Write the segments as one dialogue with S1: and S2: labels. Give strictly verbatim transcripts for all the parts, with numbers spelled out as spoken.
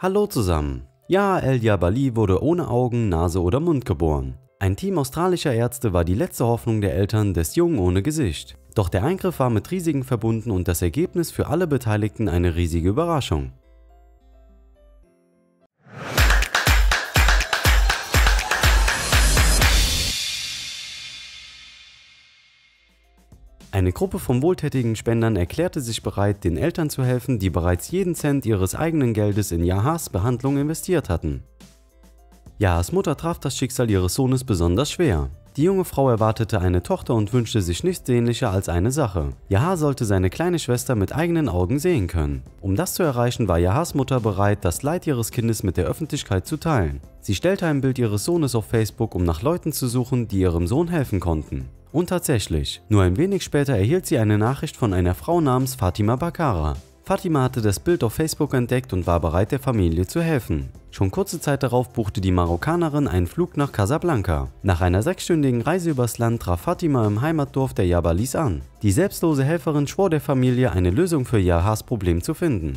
S1: Hallo zusammen. Yaha El-Jabali wurde ohne Augen, Nase oder Mund geboren. Ein Team australischer Ärzte war die letzte Hoffnung der Eltern des Jungen ohne Gesicht. Doch der Eingriff war mit Risiken verbunden und das Ergebnis für alle Beteiligten eine riesige Überraschung. Eine Gruppe von wohltätigen Spendern erklärte sich bereit, den Eltern zu helfen, die bereits jeden Cent ihres eigenen Geldes in Yahas Behandlung investiert hatten. Yahas Mutter traf das Schicksal ihres Sohnes besonders schwer. Die junge Frau erwartete eine Tochter und wünschte sich nichts sehnlicher als eine Sache. Yaha sollte seine kleine Schwester mit eigenen Augen sehen können. Um das zu erreichen, war Yahas Mutter bereit, das Leid ihres Kindes mit der Öffentlichkeit zu teilen. Sie stellte ein Bild ihres Sohnes auf Facebook, um nach Leuten zu suchen, die ihrem Sohn helfen konnten. Und tatsächlich, nur ein wenig später erhielt sie eine Nachricht von einer Frau namens Fatima Bakara. Fatima hatte das Bild auf Facebook entdeckt und war bereit, der Familie zu helfen. Schon kurze Zeit darauf buchte die Marokkanerin einen Flug nach Casablanca. Nach einer sechsstündigen Reise übers Land traf Fatima im Heimatdorf der Jabalis an. Die selbstlose Helferin schwor der Familie, eine Lösung für Yahas Problem zu finden.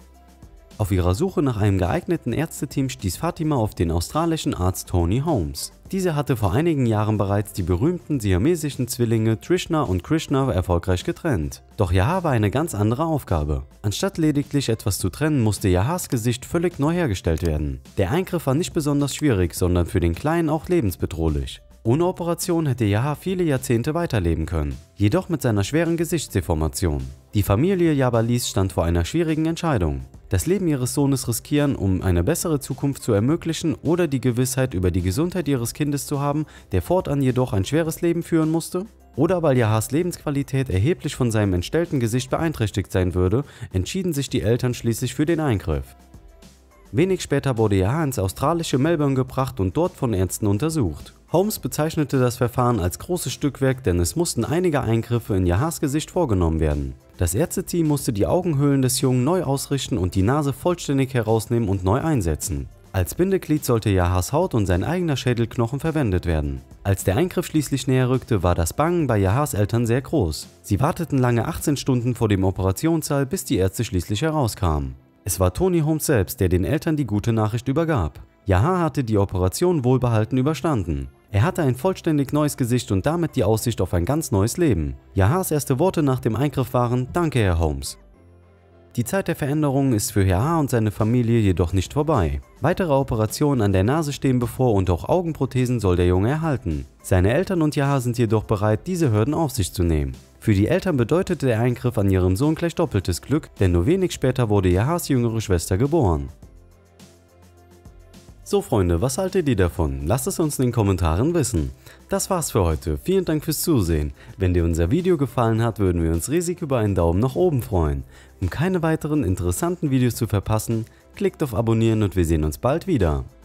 S1: Auf ihrer Suche nach einem geeigneten Ärzteteam stieß Fatima auf den australischen Arzt Tony Holmes. Dieser hatte vor einigen Jahren bereits die berühmten siamesischen Zwillinge Trishna und Krishna erfolgreich getrennt. Doch Yaha war eine ganz andere Aufgabe. Anstatt lediglich etwas zu trennen, musste Yahas Gesicht völlig neu hergestellt werden. Der Eingriff war nicht besonders schwierig, sondern für den Kleinen auch lebensbedrohlich. Ohne Operation hätte Yaha viele Jahrzehnte weiterleben können, jedoch mit seiner schweren Gesichtsdeformation. Die Familie Jabalis stand vor einer schwierigen Entscheidung: Das Leben ihres Sohnes riskieren, um eine bessere Zukunft zu ermöglichen, oder die Gewissheit über die Gesundheit ihres Kindes zu haben, der fortan jedoch ein schweres Leben führen musste? Oder weil Yahas Lebensqualität erheblich von seinem entstellten Gesicht beeinträchtigt sein würde, entschieden sich die Eltern schließlich für den Eingriff. Wenig später wurde Yaha ins australische Melbourne gebracht und dort von Ärzten untersucht. Holmes bezeichnete das Verfahren als großes Stückwerk, denn es mussten einige Eingriffe in Yahas Gesicht vorgenommen werden. Das Ärzteteam musste die Augenhöhlen des Jungen neu ausrichten und die Nase vollständig herausnehmen und neu einsetzen. Als Bindeglied sollte Yahas Haut und sein eigener Schädelknochen verwendet werden. Als der Eingriff schließlich näher rückte, war das Bangen bei Yahas Eltern sehr groß. Sie warteten lange achtzehn Stunden vor dem Operationssaal, bis die Ärzte schließlich herauskamen. Es war Tony Holmes selbst, der den Eltern die gute Nachricht übergab. Yaha hatte die Operation wohlbehalten überstanden. Er hatte ein vollständig neues Gesicht und damit die Aussicht auf ein ganz neues Leben. Yahas erste Worte nach dem Eingriff waren: Danke, Herr Holmes. Die Zeit der Veränderungen ist für Yaha und seine Familie jedoch nicht vorbei. Weitere Operationen an der Nase stehen bevor und auch Augenprothesen soll der Junge erhalten. Seine Eltern und Yaha sind jedoch bereit, diese Hürden auf sich zu nehmen. Für die Eltern bedeutete der Eingriff an ihrem Sohn gleich doppeltes Glück, denn nur wenig später wurde Yahas jüngere Schwester geboren. So Freunde, was haltet ihr davon? Lasst es uns in den Kommentaren wissen. Das war's für heute, vielen Dank fürs Zusehen. Wenn dir unser Video gefallen hat, würden wir uns riesig über einen Daumen nach oben freuen. Um keine weiteren interessanten Videos zu verpassen, klickt auf Abonnieren und wir sehen uns bald wieder.